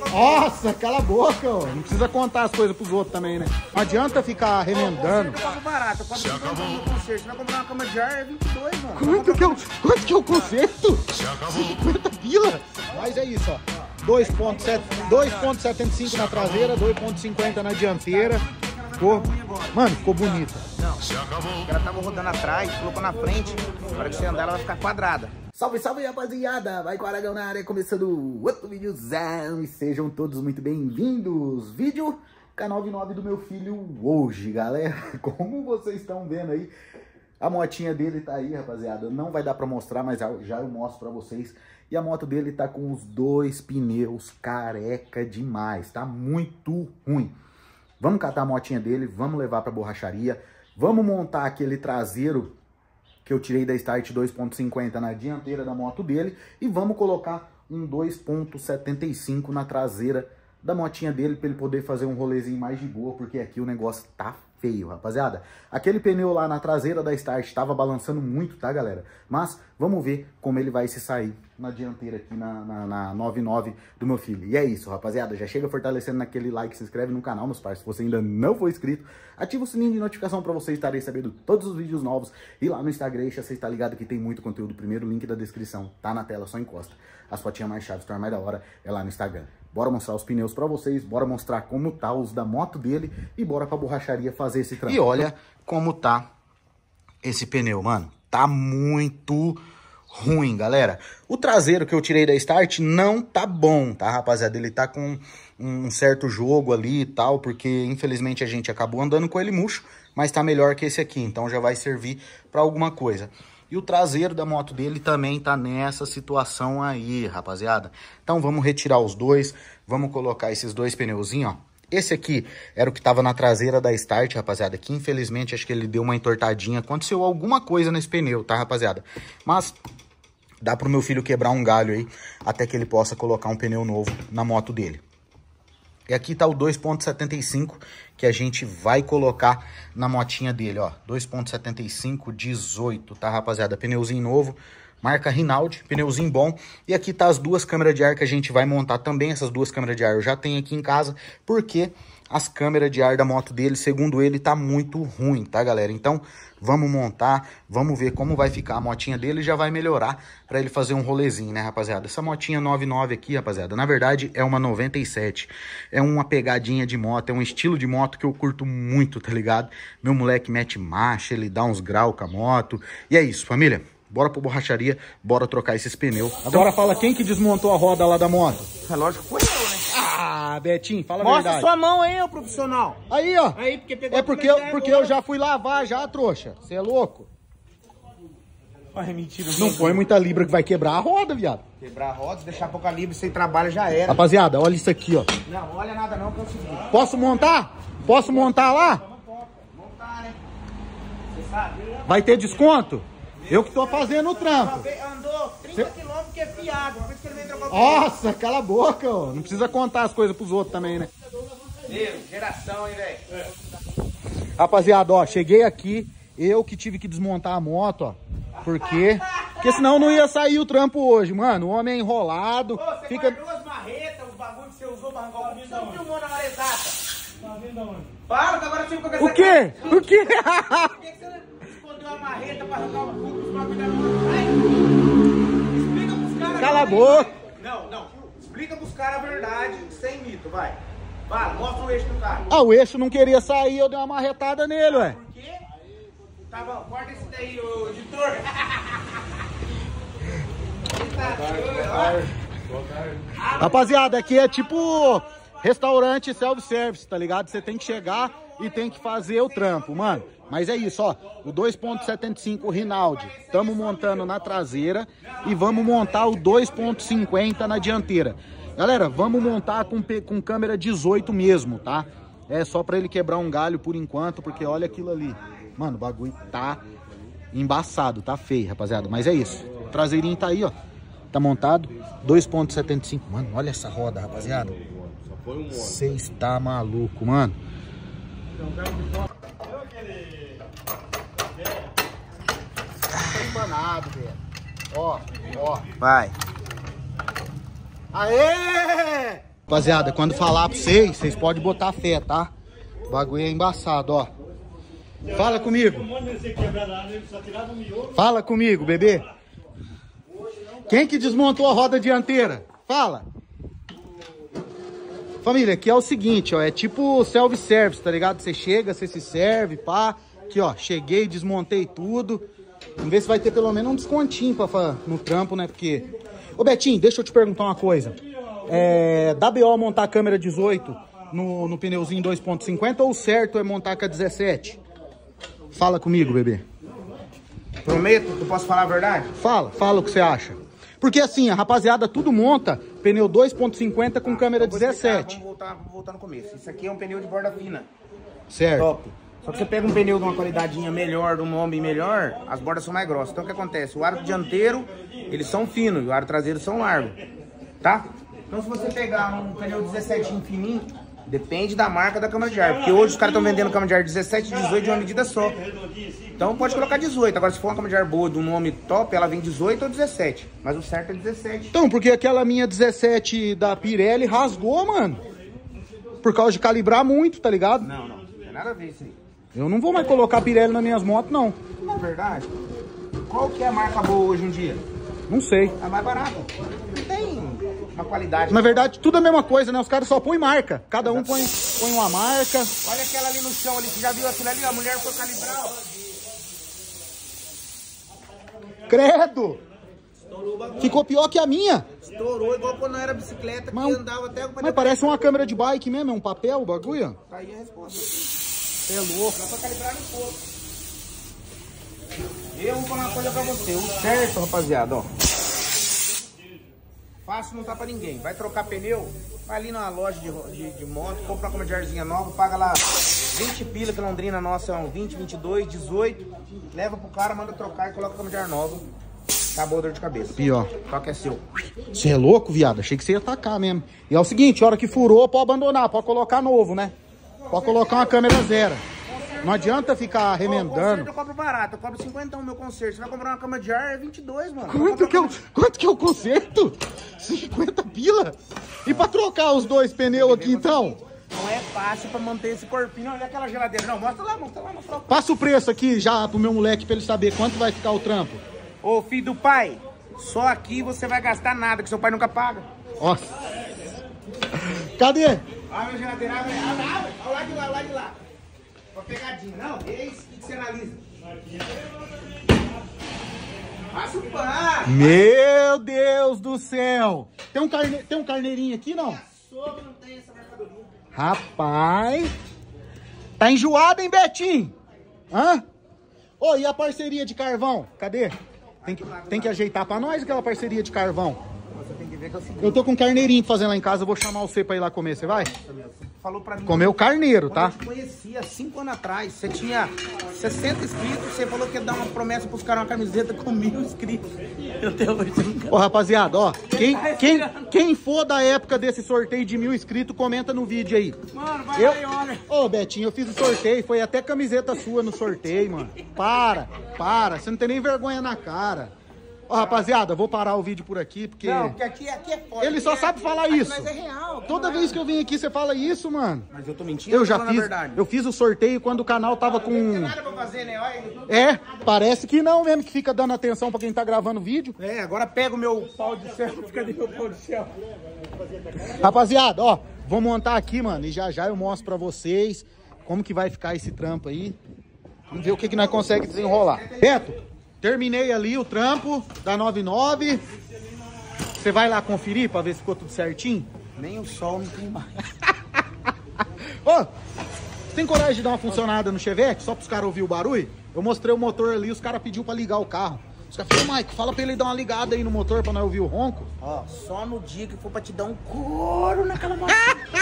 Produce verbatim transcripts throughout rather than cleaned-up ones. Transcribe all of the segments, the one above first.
Nossa, cala a boca, ó. Não precisa contar as coisas pros outros também, né? Não adianta ficar remendando. Eu pago barato, eu pago vinte e dois no concerto. Se vai comprar uma cama de ar, é vinte e dois, mano. Quanto que é o, quanto que é o conserto? cinquenta pila. Mas é isso, ó. dois ponto setenta e cinco na traseira, dois ponto cinquenta na dianteira. Ficou, mano, ficou bonita. Não, ela tava rodando atrás, colocou na frente. Na hora que você andar, ela vai ficar quadrada. Salve, salve, rapaziada! Vai com o Aragão na área, começando outro vídeozão. E sejam todos muito bem-vindos. Vídeo K noventa e nove do meu filho hoje, galera. Como vocês estão vendo aí, a motinha dele tá aí, rapaziada. Não vai dar pra mostrar, mas já eu mostro pra vocês. E a moto dele tá com os dois pneus careca demais. Tá muito ruim. Vamos catar a motinha dele, vamos levar pra borracharia. Vamos montar aquele traseiro que eu tirei da Start dois ponto cinquenta na dianteira da moto dele. E vamos colocar um dois ponto setenta e cinco na traseira da motinha dele, para ele poder fazer um rolezinho mais de boa, porque aqui o negócio tá feio, rapaziada. Aquele pneu lá na traseira da Start estava balançando muito, tá, galera? Mas vamos ver como ele vai se sair na dianteira aqui na, na, na noventa e nove do meu filho. E é isso, rapaziada. Já chega fortalecendo naquele like, se inscreve no canal, meus parceiros. Se você ainda não for inscrito, ativa o sininho de notificação para vocês estarem sabendo todos os vídeos novos. E lá no Instagram, já você está ligado que tem muito conteúdo. Primeiro link da descrição, tá na tela, só encosta. As fotinhas mais chaves, torna mais da hora, é lá no Instagram. Bora mostrar os pneus pra vocês, bora mostrar como tá os da moto dele e bora pra borracharia fazer esse trampo. E olha como tá esse pneu, mano. Tá muito ruim, galera. O traseiro que eu tirei da Start não tá bom, tá, rapaziada? Ele tá com um certo jogo ali e tal, porque infelizmente a gente acabou andando com ele murcho, mas tá melhor que esse aqui, então já vai servir pra alguma coisa. E o traseiro da moto dele também tá nessa situação aí, rapaziada. Então vamos retirar os dois, vamos colocar esses dois pneuzinhos, ó. Esse aqui era o que tava na traseira da Start, rapaziada, que infelizmente acho que ele deu uma entortadinha. Aconteceu alguma coisa nesse pneu, tá, rapaziada? Mas dá pro meu filho quebrar um galho aí, até que ele possa colocar um pneu novo na moto dele. E aqui tá o dois ponto setenta e cinco que a gente vai colocar na motinha dele, ó. dois ponto setenta e cinco, dezoito, tá, rapaziada? Pneuzinho novo, marca Rinaldi, pneuzinho bom. E aqui tá as duas câmeras de ar que a gente vai montar também. Essas duas câmeras de ar eu já tenho aqui em casa, porque as câmeras de ar da moto dele, segundo ele, tá muito ruim, tá, galera? Então, vamos montar, vamos ver como vai ficar a motinha dele e já vai melhorar pra ele fazer um rolezinho, né, rapaziada? Essa motinha noventa e nove aqui, rapaziada, na verdade é uma noventa e sete. É uma pegadinha de moto, é um estilo de moto que eu curto muito, tá ligado? Meu moleque mete marcha, ele dá uns graus com a moto. E é isso, família. Bora pra borracharia, bora trocar esses pneus. Agora fala quem que desmontou a roda lá da moto. É lógico que foi eu, né? Ah, Betinho, fala a Mostra verdade. sua mão aí, ô profissional. Aí, ó. Aí, porque pegou É porque, eu, porque eu já fui lavar já, trouxa. Você é louco? Ai, mentira. Não põe muita libra que vai quebrar a roda, viado. Quebrar a roda, deixar pouca livre sem trabalho já era. Rapaziada, olha isso aqui, ó. Não, olha nada não, que é o seguinte. Posso montar? Posso montar lá? Montar, né? Você sabe? Vai ter desconto? Eu que tô fazendo o trampo. Andou trinta quilômetros que é fiado. Por isso que ele veio trocar o Nossa, cala a boca, ó. Não precisa contar as coisas pros outros também, né? Meu, geração, hein, velho? Rapaziada, ó, cheguei aqui. Eu que tive que desmontar a moto, ó. Por quê? Porque senão não ia sair o trampo hoje, mano. O homem é enrolado. Ô, você fica... guardou as marretas, os bagulhos que você usou pra arrancar o você não filmou na hora exata. Tá vendo aonde? Fala que agora você ficou com essa O quê? cara. O quê? Por que você não escondeu a marreta pra arrancar o fundo dos bagulhos da moto? Explica pros caras. Cala a boca. Não, não. Explica pros caras a verdade, sem mito, vai. Fala, mostra o eixo do carro. Ah, o eixo não queria sair, eu dei uma marretada nele, ué. Por quê? Tá bom, corta esse daí, ô editor. Rapaziada, aqui é tipo restaurante self-service, tá ligado? Você tem que chegar e tem que fazer o trampo, mano. Mas é isso, ó. O dois ponto setenta e cinco Rinaldi, estamos montando na traseira e vamos montar o dois ponto cinquenta na dianteira. Galera, vamos montar com, com câmera dezoito mesmo, tá? É só pra ele quebrar um galho por enquanto, porque olha aquilo ali. Mano, o bagulho tá embaçado, tá feio, rapaziada. Mas é isso. O traseirinho tá aí, ó. Tá montado. dois ponto setenta e cinco. Mano, olha essa roda, rapaziada. Você está maluco, mano. Tá empanado, velho. Ó, ó. Vai. Aê! Rapaziada, quando falar pra vocês, vocês podem botar fé, tá? O bagulho é embaçado, ó. Fala comigo. Fala comigo, bebê. Quem que desmontou a roda dianteira? Fala. Família, aqui é o seguinte, ó. É tipo self-service, tá ligado? Você chega, você se serve, pá. Aqui, ó. Cheguei, desmontei tudo. Vamos ver se vai ter pelo menos um descontinho pra, no trampo, né? Porque... Ô, Betinho, deixa eu te perguntar uma coisa. É... Dá B O montar a câmera dezoito no, no pneuzinho dois ponto cinquenta ou o certo é montar com a dezessete? Fala comigo, bebê. Prometo que eu posso falar a verdade? Fala, fala o que você acha. Porque assim, a rapaziada tudo monta pneu dois ponto cinquenta com câmera dezessete. Vamos voltar, vamos voltar no começo. Isso aqui é um pneu de borda fina. Certo. Top. Só que você pega um pneu de uma qualidadinha melhor, de um nome melhor, as bordas são mais grossas. Então o que acontece? O aro dianteiro, eles são finos e o aro traseiro são largos. Tá? Então se você pegar um pneu dezessete fininho, depende da marca da câmara de ar. Porque hoje os caras estão vendendo câmara de ar dezessete e dezoito de uma medida só. Então pode colocar dezoito. Agora se for uma câmara de ar boa, de um nome top, ela vem dezoito ou dezessete. Mas o certo é dezessete. Então, porque aquela minha dezessete da Pirelli rasgou, mano. Por causa de calibrar muito, tá ligado? Não, não. Não tem nada a ver isso aí. Eu não vou mais colocar Pirelli nas minhas motos, não. Na verdade, qual que é a marca boa hoje em dia? Não sei. A mais barata. Não tem uma qualidade. Na verdade, tudo a mesma coisa, né? Os caras só põem marca. Cada um põe, põe uma marca. Olha aquela ali no chão ali. Você já viu aquilo ali? A mulher foi calibrar, ó. Credo! Ficou pior que a minha. Estourou igual quando era bicicleta, mas, que andava até o... Mas parece uma câmera de bike mesmo, é um papel o bagulho. Tá aí a resposta. Você é louco. Dá pra calibrar no pouco. Eu vou falar uma coisa pra você. O certo, rapaziada, ó. Fácil não tá pra ninguém. Vai trocar pneu, vai ali numa loja de, de, de moto, compra uma câmera de arzinha nova, paga lá vinte pila, que a Londrina nossa é um vinte, vinte e dois, dezoito. Leva pro cara, manda trocar e coloca a câmera de ar nova. Acabou a dor de cabeça. Pior. Qual que é seu? Você é louco, viado? Achei que você ia atacar mesmo. E é o seguinte, a hora que furou, pode abandonar, pode colocar novo, né? Pode colocar uma câmera zero. Não adianta ficar remendando. O conserto eu cobro barato, eu cobro cinquenta no meu conserto. Você vai comprar uma câmera de ar, é vinte e dois, mano. Quanto que, é o, quanto que é o conserto? cinquenta pila? E pra trocar os dois pneus aqui, então? Não é fácil pra manter esse corpinho. Olha aquela geladeira. Não, mostra lá, mostra lá, mostra lá. Passa o preço aqui já pro meu moleque pra ele saber quanto vai ficar o trampo. Ô, filho do pai, só aqui você vai gastar nada, que seu pai nunca paga. Nossa. Cadê? Olha a minha geladeira, olha lá, olha lá de lá, olha de lá. Uma pegadinha, não? Eis, o que você analisa? Passa o pano. Meu Deus do céu. Tem um, carne... Tem um carneirinho aqui, não? Sobre não tem essa mercadoria. Rapaz. Tá enjoado, hein, Betinho? Hã? Ô, oh, e a parceria de carvão? Cadê? Tem que, tem que ajeitar pra nós aquela parceria de carvão. Você tem que ver que é o seguinte. Eu tô com um carneirinho fazendo lá em casa, eu vou chamar você pra ir lá comer, você vai? Falou pra mim. Comeu carneiro, tá? Eu te conhecia cinco anos atrás. Você tinha sessenta inscritos, você falou que ia dar uma promessa pros caras, uma camiseta com mil inscritos. Eu tenho hoje. Ô, rapaziada, ó, quem, quem, quem for da época desse sorteio de mil inscritos, comenta no vídeo aí. Mano, vai eu... lá e olha. Ô, Betinho, eu fiz o sorteio, foi até camiseta sua no sorteio, mano. Para, para, você não tem nem vergonha na cara. Ó, rapaziada, vou parar o vídeo por aqui, porque... Não, porque aqui, aqui é foda. Ele só é, sabe falar aqui, isso. Mas é real. Toda é. vez que eu vim aqui, você fala isso, mano. Mas eu tô mentindo, eu já tô fiz, a verdade. eu fiz o sorteio quando o canal tava com... Não tem nada pra fazer, né? Olha, tô... É, parece que não mesmo, que fica dando atenção pra quem tá gravando vídeo. É, agora pega o meu pau de céu, cadê meu pau de céu? Rapaziada, ó, vou montar aqui, mano, e já já eu mostro pra vocês como que vai ficar esse trampo aí. Vamos ver o que que nós conseguimos desenrolar. Beto, terminei ali o trampo da noventa e nove. Você vai lá conferir pra ver se ficou tudo certinho? Nem o sol me tem mais. Ô, você tem coragem de dar uma funcionada no Chevette só pros caras ouvir o barulho? Eu mostrei o motor ali, os caras pediu pra ligar o carro. Os caras falaram, Mike, fala pra ele dar uma ligada aí no motor pra nós ouvir o ronco. Ó, só no dia que for pra te dar um couro naquela moto.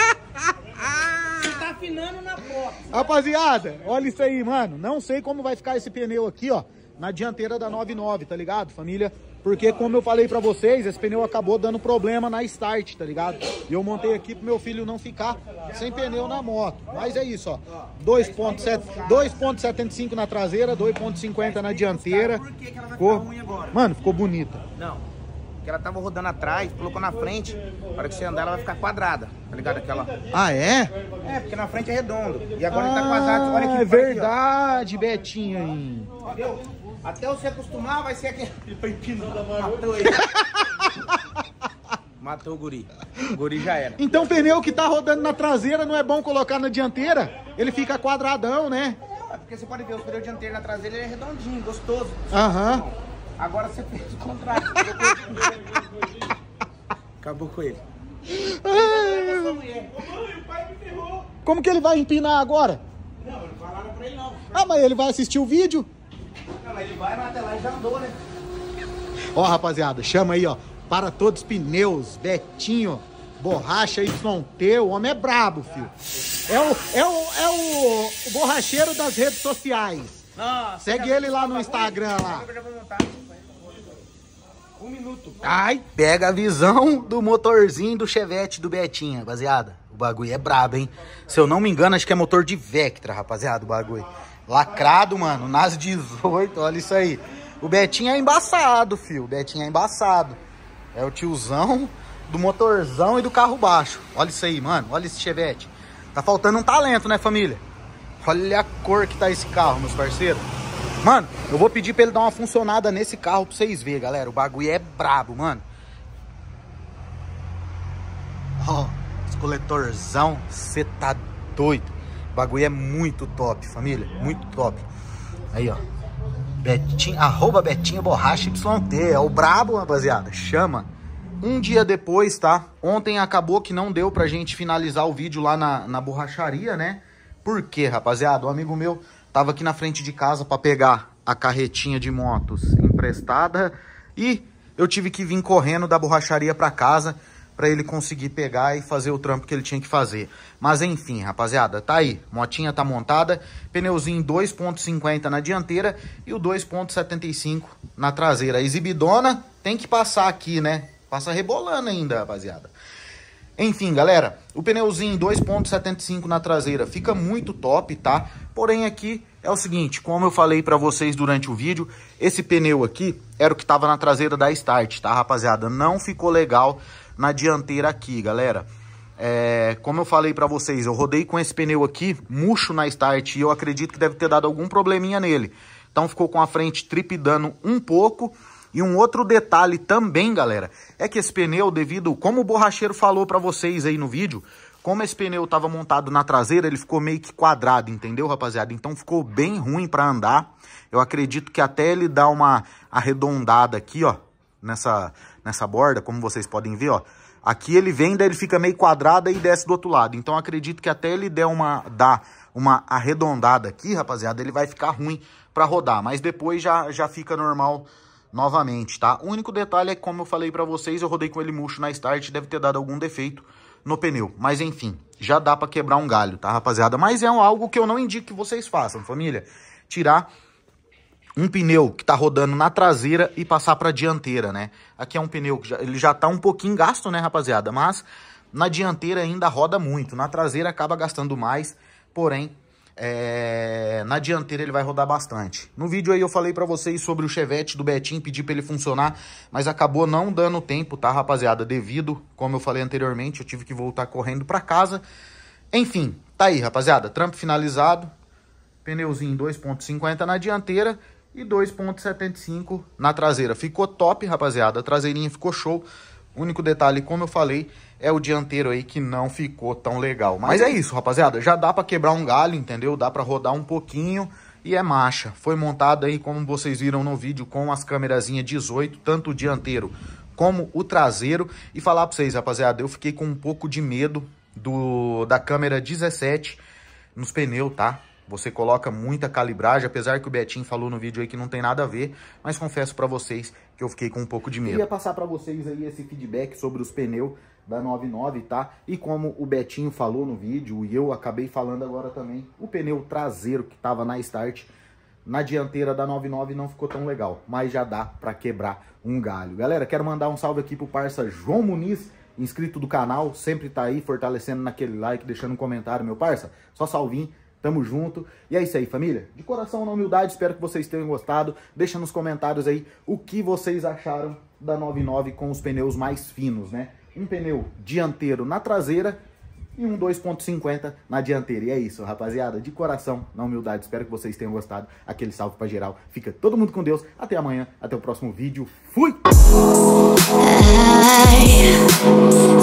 Você tá afinando na porta. Rapaziada, olha isso aí, mano. Não sei como vai ficar esse pneu aqui, ó, na dianteira da noventa e nove, tá ligado, família? Porque, como eu falei pra vocês, esse pneu acabou dando problema na start, tá ligado? E eu montei aqui pro meu filho não ficar sem pneu na moto. Mas é isso, ó. dois ponto setenta e cinco na traseira, dois ponto cinquenta na dianteira. Por que que ela vai ficou... ficar ruim agora? Mano, ficou bonita. Não. que ela tava rodando atrás, colocou na frente. Na hora que você andar, ela vai ficar quadrada, tá ligado? Aquela... Ah, é? É, porque na frente é redondo. E agora ah, ele tá quadrado. Olha aqui. É verdade, aqui, Betinho aí. Entendeu? Até você acostumar, vai ser aquele... Matou ele. Matou o guri. O guri já era. Então o pneu que tá rodando na traseira não é bom colocar na dianteira? Ele fica quadradão, né? É, porque você pode ver, o pneu dianteiro na traseira ele é redondinho, gostoso. Aham. Uhum. Agora você fez o contrário. Acabou com ele. Como que ele vai empinar agora? Não, não falaram pra ele não. Ah, mas ele vai assistir o vídeo? Não, mas ele vai até lá e já andou, né? Ó, rapaziada, chama aí, ó. Para todos os pneus, Betinho, borracha Y T, o homem é brabo, filho. É o, é o, é o, o borracheiro das redes sociais. Nossa, segue ele lá no Instagram lá. Um minuto. Ai, pega a visão do motorzinho do Chevette do Betinho, rapaziada. O bagulho é brabo, hein? Se eu não me engano, acho que é motor de Vectra, rapaziada, o bagulho. Lacrado, mano, nas dezoito, olha isso aí. O Betinho é embaçado, filho. O Betinho é embaçado. É o tiozão do motorzão e do carro baixo. Olha isso aí, mano. Olha esse Chevette. Tá faltando um talento, né, família? Olha a cor que tá esse carro, meus parceiros. Mano, eu vou pedir pra ele dar uma funcionada nesse carro pra vocês verem, galera. O bagulho é brabo, mano. Ó, oh, esse coletorzão, você tá doido. O bagulho é muito top, família. Muito top. Aí, ó. Betinho, arroba Betinho Borracha Y T. É o brabo, rapaziada. Chama. Um dia depois, tá? Ontem acabou que não deu pra gente finalizar o vídeo lá na, na borracharia, né? Por quê, rapaziada? Um amigo meu tava aqui na frente de casa pra pegar a carretinha de motos emprestada e eu tive que vir correndo da borracharia pra casa pra ele conseguir pegar e fazer o trampo que ele tinha que fazer. Mas enfim, rapaziada, tá aí. Motinha tá montada, pneuzinho dois ponto cinquenta na dianteira e o dois ponto setenta e cinco na traseira. A exibidona tem que passar aqui, né? Passa rebolando ainda, rapaziada. Enfim, galera, o pneuzinho dois ponto setenta e cinco na traseira fica muito top, tá? Porém aqui é o seguinte, como eu falei pra vocês durante o vídeo, esse pneu aqui era o que tava na traseira da Start, tá, rapaziada? Não ficou legal na dianteira aqui, galera. É, como eu falei pra vocês, eu rodei com esse pneu aqui, murcho na Start, e eu acredito que deve ter dado algum probleminha nele. Então ficou com a frente tripidando um pouco. E um outro detalhe também, galera, é que esse pneu, devido, como o borracheiro falou pra vocês aí no vídeo, como esse pneu tava montado na traseira, ele ficou meio que quadrado, entendeu, rapaziada? Então ficou bem ruim pra andar. Eu acredito que até ele dá uma arredondada aqui, ó, nessa, nessa borda, como vocês podem ver, ó. Aqui ele vem, daí ele fica meio quadrado e desce do outro lado. Então acredito que até ele der uma, dá uma arredondada aqui, rapaziada, ele vai ficar ruim pra rodar. Mas depois já, já fica normal novamente, tá? O único detalhe é que, como eu falei pra vocês, eu rodei com ele murcho na Start, deve ter dado algum defeito no pneu. Mas enfim, já dá pra quebrar um galho, tá, rapaziada? Mas é algo que eu não indico que vocês façam, família. Tirar um pneu que tá rodando na traseira e passar pra dianteira, né? Aqui é um pneu que já, ele já tá um pouquinho gasto, né, rapaziada? Mas na dianteira ainda roda muito. Na traseira acaba gastando mais, porém... É, na dianteira ele vai rodar bastante. No vídeo aí eu falei pra vocês sobre o Chevette do Betinho, pedi pra ele funcionar, mas acabou não dando tempo, tá, rapaziada? Devido, como eu falei anteriormente, eu tive que voltar correndo pra casa. Enfim, tá aí, rapaziada, trampo finalizado. Pneuzinho dois ponto cinquenta na dianteira e dois ponto setenta e cinco na traseira. Ficou top, rapaziada, a traseirinha ficou show. O único detalhe, como eu falei, é o dianteiro aí que não ficou tão legal. Mas é isso, rapaziada. Já dá pra quebrar um galho, entendeu? Dá pra rodar um pouquinho e é marcha. Foi montado aí, como vocês viram no vídeo, com as câmerazinhas dezoito, tanto o dianteiro como o traseiro. E falar pra vocês, rapaziada, eu fiquei com um pouco de medo do, da câmera dezessete nos pneus, tá? Você coloca muita calibragem, apesar que o Betinho falou no vídeo aí que não tem nada a ver, mas confesso pra vocês que eu fiquei com um pouco de medo. Eu ia passar pra vocês aí esse feedback sobre os pneus da noventa e nove, tá? E como o Betinho falou no vídeo, e eu acabei falando agora também, o pneu traseiro que tava na Start, na dianteira da noventa e nove não ficou tão legal, mas já dá pra quebrar um galho. Galera, quero mandar um salve aqui pro parça João Muniz, inscrito do canal, sempre tá aí fortalecendo naquele like, deixando um comentário, meu parça, só salvinho. Tamo junto. E é isso aí, família. De coração, na humildade, espero que vocês tenham gostado. Deixa nos comentários aí o que vocês acharam da noventa e nove com os pneus mais finos, né? Um pneu dianteiro na traseira e um dois ponto cinquenta na dianteira. E é isso, rapaziada. De coração, na humildade, espero que vocês tenham gostado. Aquele salve pra geral. Fica todo mundo com Deus. Até amanhã, até o próximo vídeo. Fui!